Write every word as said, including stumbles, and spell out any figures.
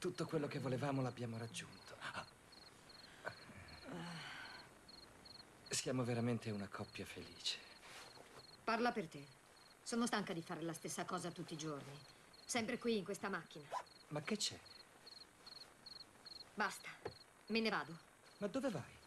Tutto quello che volevamo l'abbiamo raggiunto. Siamo veramente una coppia felice. Parla per te. Sono stanca di fare la stessa cosa tutti i giorni. Sempre qui, in questa macchina. Ma che c'è? Basta. Me ne vado. Ma dove vai?